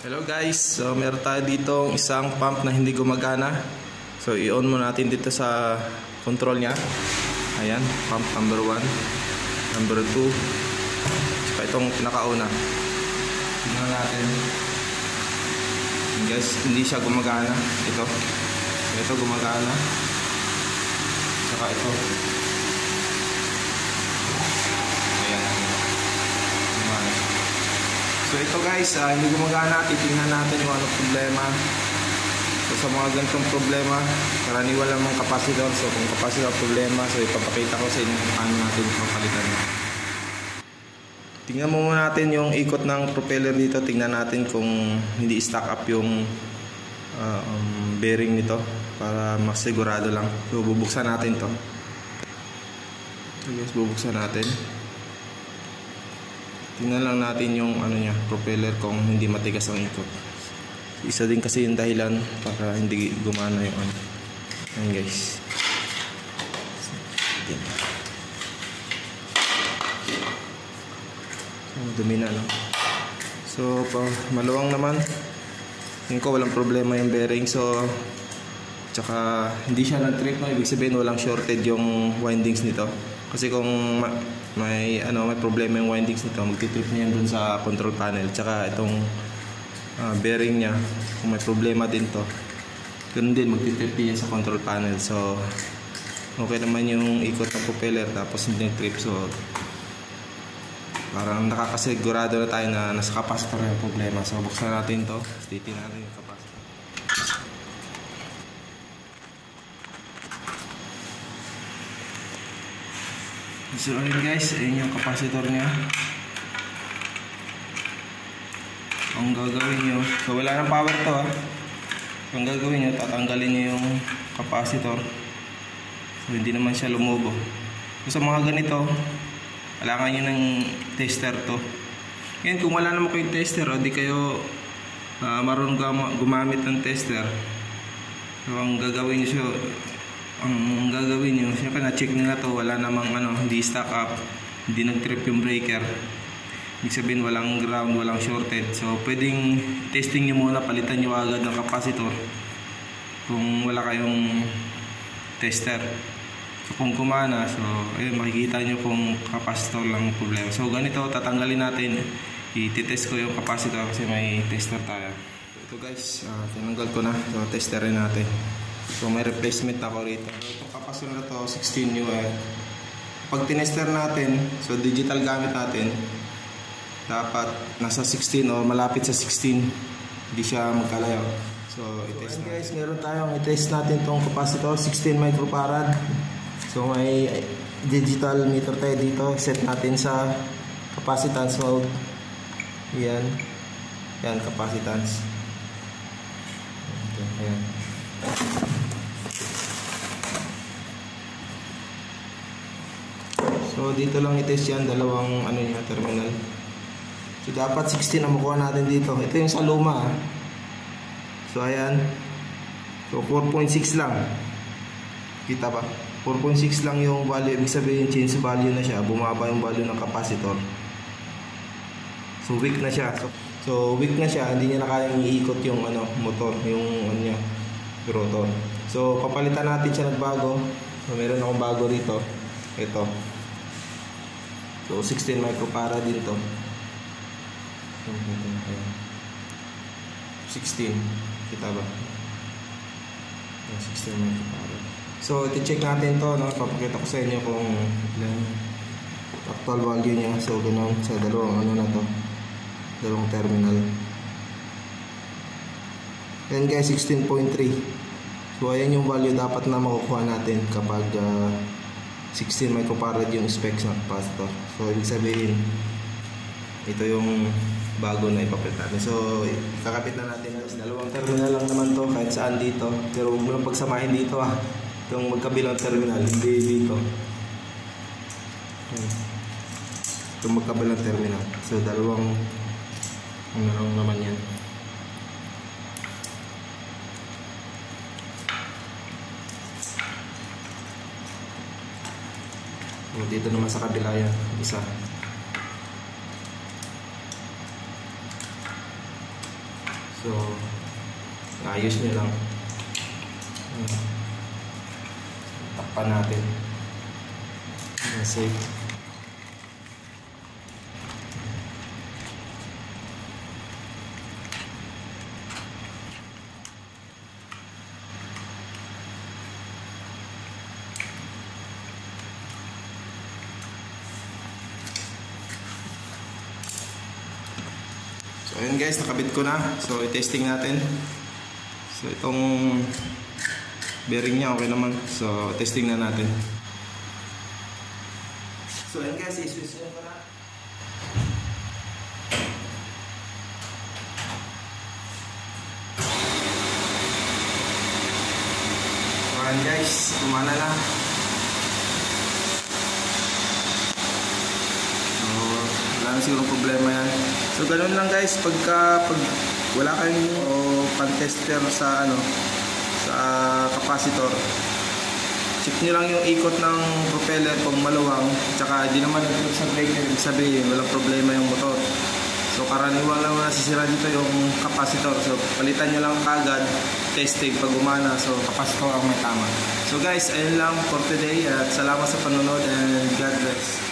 Hello guys, so meron tayo dito isang pump na hindi gumagana. So i-on mo natin dito sa control nya. Ayan, pump number 1, number 2, saka itong pinakauna. Tingnan natin. Guys, hindi siya gumagana. Ito gumagana. Saka ito. So ito guys, hindi gumagana. Titingnan natin kung ano problema. So sa mga ganitong problema, karaniwan lang ng capacitor. So kung capacitor problema, so ipapakita ko sa inyo paano natin papalitan. Tingnan mo muna natin yung ikot ng propeller dito. Tingnan natin kung hindi stack up yung bearing nito para masigurado lang. So bubuksan natin to. So guys, bubuksan natin. Tingnan lang natin yung propeller kung hindi matigas ang ikot. Isa din kasi yung dahilan para hindi gumana yung Ayan guys. Dumi na, no? So maluwang naman. Tingin ko walang problema yung bearing. So tsaka hindi siya nag-trip, no? Ibig sabihin walang shorted yung windings nito. Kasi kung may problema yung windings nito, magti-trip na yan dun sa control panel. Tsaka itong bearing nya, kung may problema din to, ganun din, magti-trip yan sa control panel. So okay naman yung ikot ng propeller, tapos hindi nag-trip. So parang nakakasigurado na tayo na nasa capacitor yung problema. So buksan natin to, titingnan natin yung capacitor. So ayun guys, ayun yung capacitor nya. Ang gagawin nyo, so wala nang power to Ang gagawin nyo, tatanggalin nyo yung capacitor. So hindi naman siya lumubo. So sa mga ganito, kailangan nyo ng tester to. Ngayon kung wala naman kayong tester o di kayo marunong gumamit ng tester, so ang gagawin nyo, siyempre na-check nila to, wala namang hindi stack up, hindi nag-trip yung breaker. Ibig sabihin walang ground, walang shorted. So pwedeng testing nyo muna, palitan nyo agad ng capacitor kung wala kayong tester. So kung kumana, so ayun, makikita nyo kung capacitor lang problema. So ganito, tatanggalin natin, ititest ko yung capacitor kasi may tester tayo. Ito guys, tinanggal ko na, so testerin natin. So may replacement ako rito. Itong capacitor na to, 16 UF. Pag tinester natin, so digital gamit natin, dapat nasa 16 o malapit sa 16. Hindi siya magkalayo. So i-test natin. Guys, meron tayong i-test natin itong capacitor, 16 microfarad. So may digital meter tayo dito. Set natin sa capacitance mode. Yan. Yan, capacitance. Okay, ayan. So dito lang i-test yan, dalawang terminal. So dapat 16 ang makuha natin dito. Ito yung sa luma. So ayan. So 4.6 lang. Kita ba? 4.6 lang yung value. Ibig sabihin change value na siya. Bumaba yung value ng capacitor. So weak na siya. So weak na siya. Hindi niya na kayang iikot yung motor, yung rotor. So papalitan natin siya ng bago. So meron akong bago rito. Ito. So 16 microfarad din to. 16. Kita ba? 16 microfarad. So i-check natin to, no? Papakita ko sa inyo kung ilan actual value niya. So ganun sa dalawang dalawang terminal. Yan guys, 16.3. So ayan yung value dapat na makukuha natin kapag 16 microfarad yung specs ng capacitor. So ibig sabihin ito yung bago na ipapalit natin. So kakapit na natin. Dalawang terminal lang naman to kahit saan dito. Pero huwag mo lang pagsamahin dito itong magkabilang terminal, hindi dito. Itong magkabilang terminal. So dalawang lang naman yan. So dito naman sa kabila yan, isa. So, ayos nyo lang. Takpan natin. Safe. So ayun guys, nakabit ko na. So i-testing natin. So itong bearing niya okay naman. So testing na natin. So ayun guys, i-switch na ko na. So ayun guys, umana na. Wala na siguro problema yan. So ganoon lang guys, pag wala kayong pan-tester sa sa capacitor, check nyo lang yung ikot ng propeller pag maluwang, tsaka di naman nagtulog sa breaker, ibig sabihin walang problema yung motor. So karaniwan lang nasisira dito yung capacitor, so palitan nyo lang kagad, testing pag umana, so capacitor ang may tama. So guys, ayun lang for today at salamat sa panonood and God bless.